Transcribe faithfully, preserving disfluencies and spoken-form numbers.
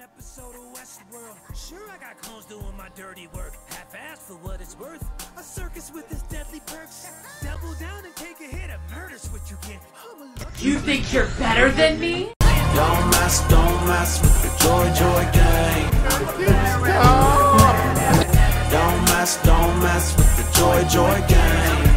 episode of Westworld. Sure, I got clones doing my dirty work. Half-assed for what it's worth. A circus with its deadly perks. Double down and take a hit. A murder's what you get. You think you're better than me? Don't mess, don't mess with the Joy Joy gang. Don't mess, don't mess with the Joy Joy gang.